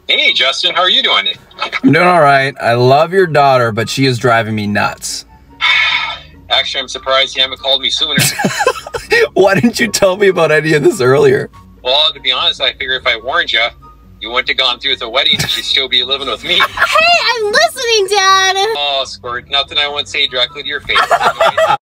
Hey, Justin, how are you doing? I'm doing all right. I love your daughter, but she is driving me nuts. Actually, I'm surprised you haven't called me sooner. Why didn't you tell me about any of this earlier? Well, to be honest, I figure if I warned you, you wouldn't have gone through with the wedding and she'd still be living with me. Hey, I'm listening, Dad! Oh, Squirt, nothing I won't say directly to your face.